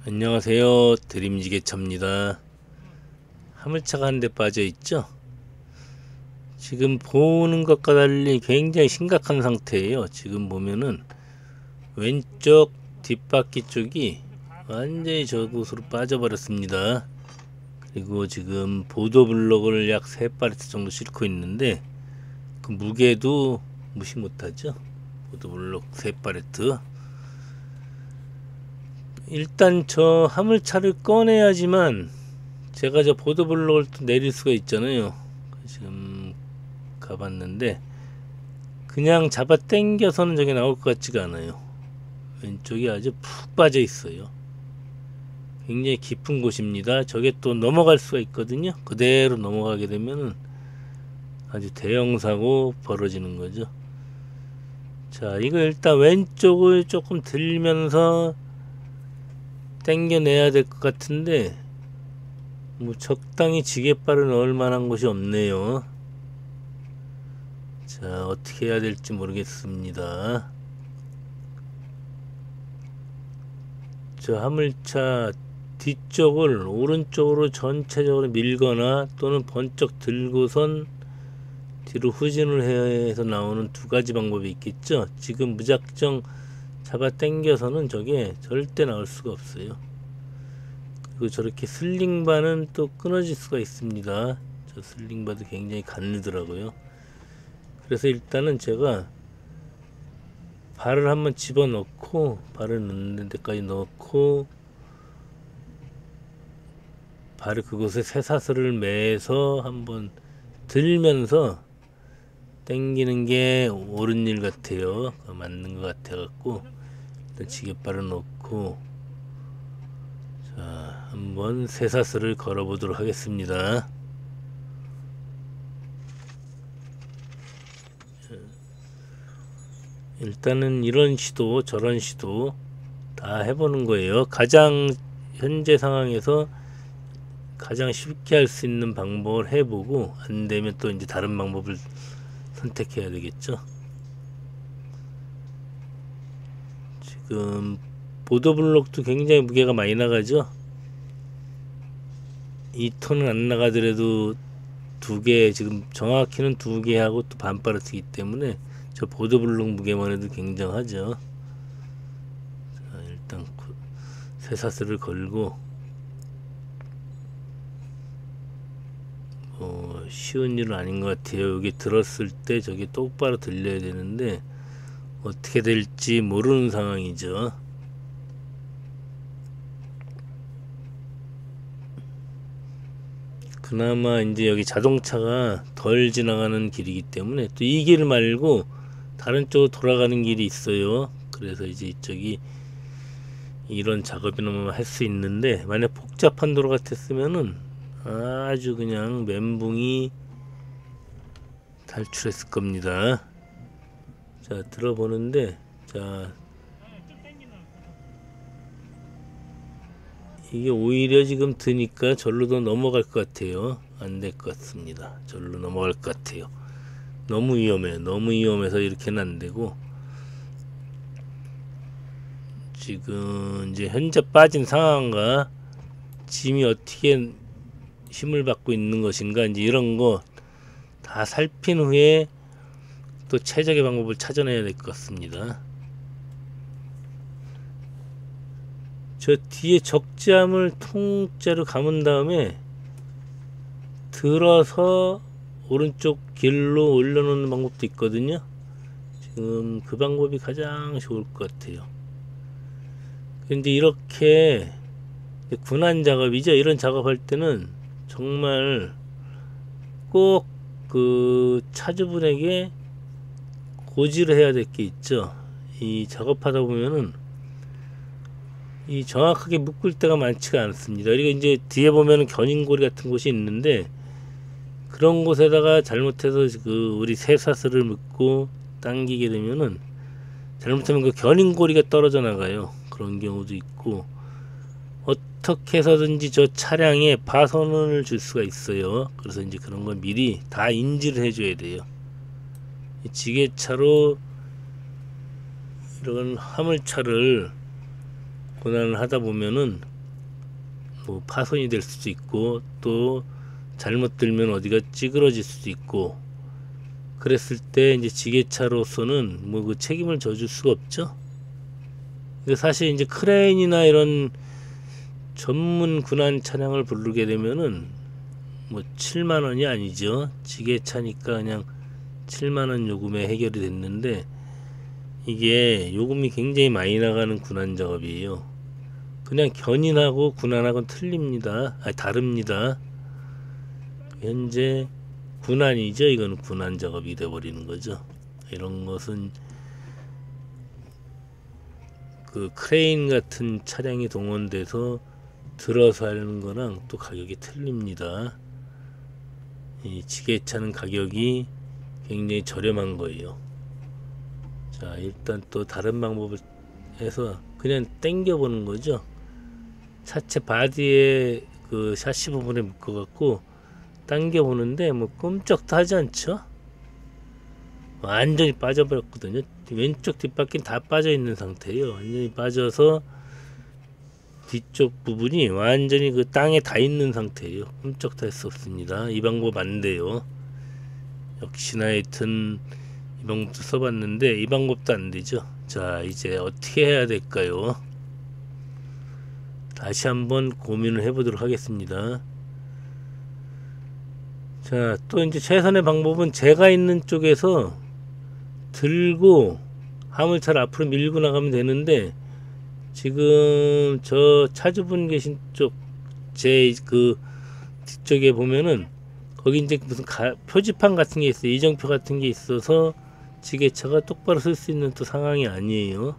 안녕하세요. 드림지게차입니다. 화물차가 한 대 빠져있죠? 지금 보는 것과 달리 굉장히 심각한 상태예요. 지금 보면은 왼쪽 뒷바퀴 쪽이 완전히 저곳으로 빠져버렸습니다. 그리고 지금 보도블록을 약 3파레트 정도 싣고 있는데 그 무게도 무시 못하죠. 보도블록 3파레트. 일단 저 화물차를 꺼내야지만 제가 저 보도블록을 또 내릴 수가 있잖아요. 지금 가봤는데 그냥 잡아 당겨서는 저게 나올 것 같지가 않아요. 왼쪽이 아주 푹 빠져 있어요. 굉장히 깊은 곳입니다. 저게 또 넘어갈 수가 있거든요. 그대로 넘어가게 되면은 아주 대형 사고 벌어지는 거죠. 자, 이거 일단 왼쪽을 조금 들면서 당겨내야 될 것 같은데 뭐 적당히 지게발을 넣을 만한 곳이 없네요. 자, 어떻게 해야 될지 모르겠습니다. 저 화물차 뒤쪽을 오른쪽으로 전체적으로 밀거나 또는 번쩍 들고선 뒤로 후진을 해서 나오는 두 가지 방법이 있겠죠. 지금 무작정 잡아 당겨서는 저게 절대 나올 수가 없어요. 그리고 저렇게 슬링바는 또 끊어질 수가 있습니다. 저 슬링바도 굉장히 가늘더라고요. 그래서 일단은 제가 발을 한번 집어넣고 발을 넣는 데까지 넣고 발을 그곳에 쇠사슬을 매서 한번 들면서 당기는 게 옳은 일 같아요. 맞는 것 같아 갖고 일단 지게발을 넣고 자, 한번 쇠사슬을 걸어 보도록 하겠습니다. 일단은 이런 시도 저런 시도 다 해보는 거예요. 가장 현재 상황에서 가장 쉽게 할 수 있는 방법을 해보고 안 되면 또 이제 다른 방법을 선택해야 되겠죠. 지금 보도블록도 굉장히 무게가 많이 나가죠. 2톤은 안 나가더라도 두 개, 지금 정확히는 두 개 하고 또 반파르트이기 때문에 저 보도블록 무게만 해도 굉장하죠. 자, 일단 쇠사슬을 걸고 쉬운 일은 아닌 것 같아요. 여기 들었을 때 저게 똑바로 들려야 되는데 어떻게 될지 모르는 상황이죠. 그나마 이제 여기 자동차가 덜 지나가는 길이기 때문에 또 이 길 말고 다른 쪽으로 돌아가는 길이 있어요. 그래서 이제 이쪽이 이런 작업이나 할 수 있는데 만약 복잡한 도로 같았으면은 아주 그냥 멘붕이 탈출했을 겁니다. 자, 들어보는데 자, 이게 오히려 지금 드니까 절로 더 넘어갈 것 같아요. 안 될 것 같습니다. 절로 넘어갈 것 같아요. 너무 위험해. 너무 위험해서 이렇게는 안 되고 지금 이제 현재 빠진 상황과 짐이 어떻게 힘을 받고 있는 것인가 이제 이런 거 다 살핀 후에 또 최적의 방법을 찾아내야 될 것 같습니다. 저 뒤에 적재함을 통째로 감은 다음에 들어서 오른쪽 길로 올려놓는 방법도 있거든요. 지금 그 방법이 가장 좋을 것 같아요. 근데 이렇게 군안 작업이죠. 이런 작업할 때는 정말 꼭 그 차주분에게 고지를 해야 될 게 있죠. 이 작업하다 보면은 이 정확하게 묶을 때가 많지가 않습니다. 그리고 이제 뒤에 보면은 견인고리 같은 곳이 있는데 그런 곳에다가 잘못해서 그 우리 쇠사슬을 묶고 당기게 되면은 잘못하면 그 견인고리가 떨어져 나가요. 그런 경우도 있고 어떻게 해서든지 저 차량에 파손을 줄 수가 있어요. 그래서 이제 그런 건 미리 다 인지를 해줘야 돼요. 지게차로 이런 화물차를 고난을 하다 보면은 뭐 파손이 될 수도 있고, 또 잘못 들면 어디가 찌그러질 수도 있고, 그랬을 때 이제 지게차로서는 뭐 그 책임을 져줄 수가 없죠. 근데 사실 이제 크레인이나 이런 전문 군한 차량을 부르게 되면은 뭐 7만 원이 아니죠. 지게차니까 그냥 7만 원 요금에 해결이 됐는데, 이게 요금이 굉장히 많이 나가는 군한 작업이에요. 그냥 견인하고 군한하고는 틀립니다. 다릅니다. 현재 군한이죠. 이건 군한 작업이 되어버리는 거죠. 이런 것은 그 크레인 같은 차량이 동원돼서 들어서 하는 거랑 또 가격이 틀립니다. 이 지게차는 가격이 굉장히 저렴한 거예요. 자, 일단 또 다른 방법을 해서 그냥 당겨 보는 거죠. 차체 바디에 그 샤시 부분에 묶어 갖고 당겨 보는데 뭐 꼼짝도 하지 않죠. 완전히 빠져버렸거든요. 왼쪽 뒷바퀴는 다 빠져 있는 상태예요. 완전히 빠져서 뒤쪽 부분이 완전히 그 땅에 닿아 있는 상태예요. 꼼짝도 할 수 없습니다. 이 방법 안 돼요. 역시나 하여튼 이 방법도 써봤는데 이 방법도 안 되죠. 자, 이제 어떻게 해야 될까요? 다시 한번 고민을 해보도록 하겠습니다. 자, 또 이제 최선의 방법은 제가 있는 쪽에서 들고 화물차를 앞으로 밀고 나가면 되는데, 지금 저 차주분 계신 쪽 제 그 뒤쪽에 보면은 거기 이제 무슨 표지판 같은 게 있어요. 이정표 같은 게 있어서 지게차가 똑바로 설 수 있는 또 상황이 아니에요.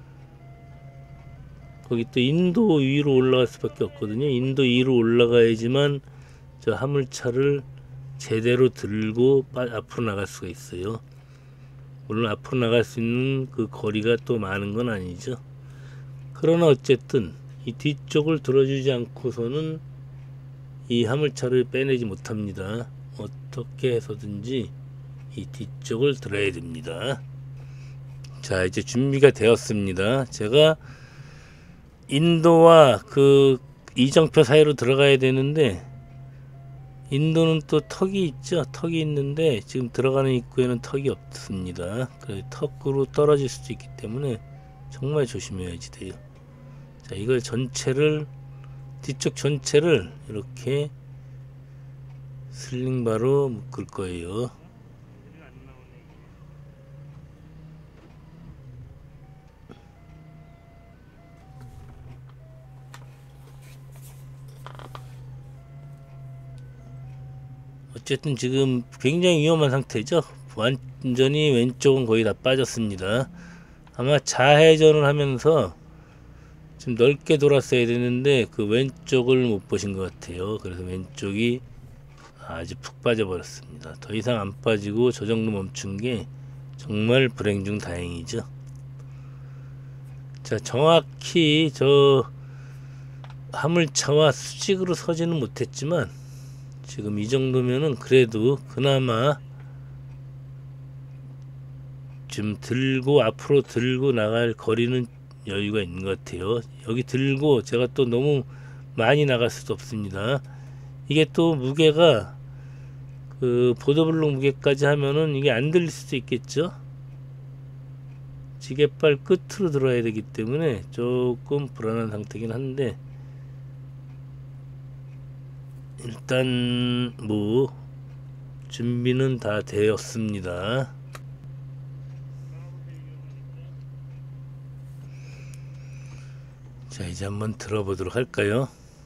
거기 또 인도 위로 올라갈 수밖에 없거든요. 인도 위로 올라가야지만 저 화물차를 제대로 들고 앞으로 나갈 수가 있어요. 물론 앞으로 나갈 수 있는 그 거리가 또 많은 건 아니죠. 그러나 어쨌든 이 뒤쪽을 들어주지 않고서는 이 화물차를 빼내지 못합니다. 어떻게 해서든지 이 뒤쪽을 들어야 됩니다. 자, 이제 준비가 되었습니다. 제가 인도와 그 이정표 사이로 들어가야 되는데, 인도는 또 턱이 있죠. 턱이 있는데 지금 들어가는 입구에는 턱이 없습니다. 그래서 턱으로 떨어질 수도 있기 때문에 정말 조심해야지 돼요. 자, 이걸 전체를, 뒤쪽 전체를 이렇게 슬링바로 묶을 거예요. 어쨌든 지금 굉장히 위험한 상태죠. 완전히 왼쪽은 거의 다 빠졌습니다. 아마 좌회전을 하면서 지금 넓게 돌았어야 되는데 그 왼쪽을 못 보신 것 같아요. 그래서 왼쪽이 아주 푹 빠져 버렸습니다. 더 이상 안 빠지고 저 정도 멈춘 게 정말 불행 중 다행이죠. 자, 정확히 저 화물차와 수직으로 서지는 못했지만 지금 이 정도면은 그래도 그나마 좀 들고 앞으로 들고 나갈 거리는 여유가 있는 것 같아요. 여기 들고 제가 또 너무 많이 나갈 수도 없습니다. 이게 또 무게가 그 보도블록 무게까지 하면은 이게 안 들릴 수도 있겠죠. 지게발 끝으로 들어야 되기 때문에 조금 불안한 상태긴 한데, 일단 뭐 준비는 다 되었습니다. 자, 이제 한번 들어보도록 할까요?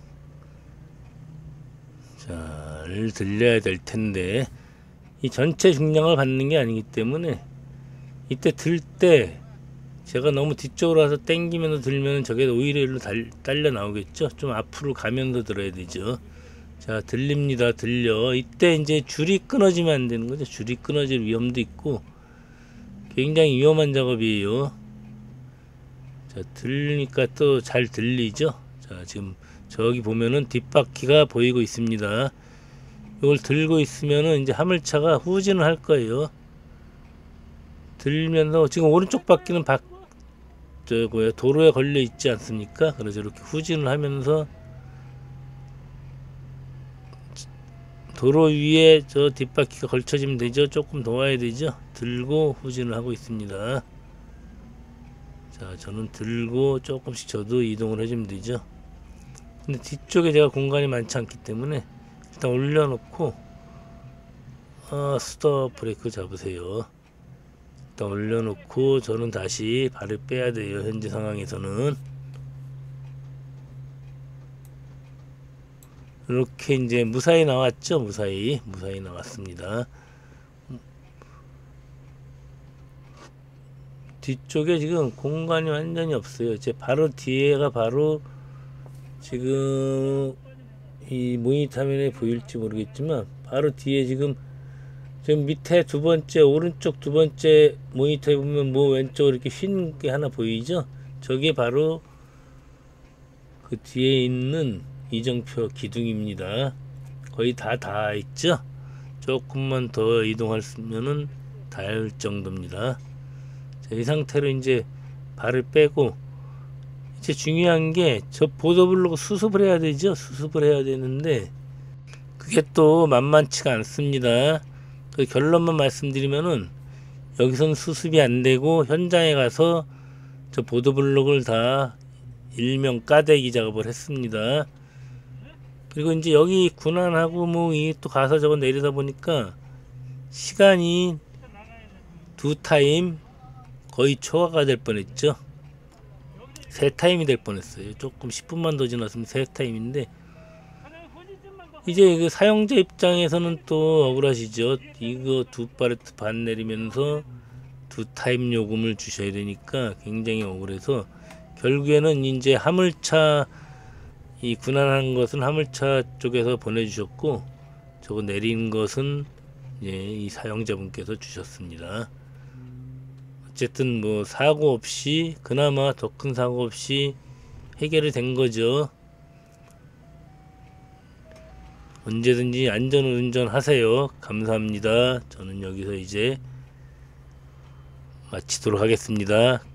잘 들려야 될 텐데, 이 전체 중량을 받는 게 아니기 때문에 이때 들 때 제가 너무 뒤쪽으로 와서 당기면서 들면 저게 오히려 일로 딸려 나오겠죠. 좀 앞으로 가면서 들어야 되죠. 자, 들립니다. 들려. 이때 이제 줄이 끊어지면 안 되는 거죠. 줄이 끊어질 위험도 있고 굉장히 위험한 작업이에요. 자, 들으니까 또 잘 들리죠. 자, 지금 저기 보면은 뒷바퀴가 보이고 있습니다. 이걸 들고 있으면은 이제 화물차가 후진을 할 거예요. 들면서 지금 오른쪽 바퀴는 도로에 걸려 있지 않습니까? 그래서 이렇게 후진을 하면서 도로 위에 저 뒷바퀴가 걸쳐지면 되죠. 조금 더 와야 되죠. 들고 후진을 하고 있습니다. 자, 저는 들고 조금씩 저도 이동을 해주면 되죠. 근데 뒤쪽에 제가 공간이 많지 않기 때문에 일단 올려놓고 스톱 브레이크 잡으세요. 일단 올려놓고 저는 다시 발을 빼야 돼요. 현재 상황에서는 이렇게 이제 무사히 나왔죠. 무사히 나왔습니다. 뒤쪽에 지금 공간이 완전히 없어요. 제 바로 뒤에가 바로 지금 이 모니터 화면에 보일지 모르겠지만 바로 뒤에 지금 밑에 두 번째 오른쪽 두 번째 모니터에 보면 뭐 왼쪽으로 이렇게 흰 게 하나 보이죠? 저게 바로 그 뒤에 있는 이정표 기둥입니다. 거의 다 닿아 있죠? 조금만 더 이동하면은 닿을 정도입니다. 자, 이 상태로 이제 발을 빼고 이제 중요한 게 저 보도블록 수습을 해야 되죠. 수습을 해야 되는데 그게 또 만만치가 않습니다. 그 결론만 말씀드리면은 여기서는 수습이 안 되고 현장에 가서 저 보도블록을 다 일명 까대기 작업을 했습니다. 그리고 이제 여기 군안하고 뭐 이 또 가서 저거 내리다 보니까 시간이 2타임 거의 초과가 될 뻔했죠. 3타임이 될 뻔했어요. 조금 10분만 더 지났으면 3타임인데 이제 그 사용자 입장에서는 또 억울하시죠. 이거 2파레트 반 내리면서 2타임 요금을 주셔야 되니까 굉장히 억울해서 결국에는 이제 화물차 이 군안한 것은 화물차 쪽에서 보내주셨고 저거 내린 것은 이 사용자분께서 주셨습니다. 어쨌든 뭐 사고 없이 그나마 더 큰 사고 없이 해결이 된 거죠. 언제든지 안전운전 하세요. 감사합니다. 저는 여기서 이제 마치도록 하겠습니다.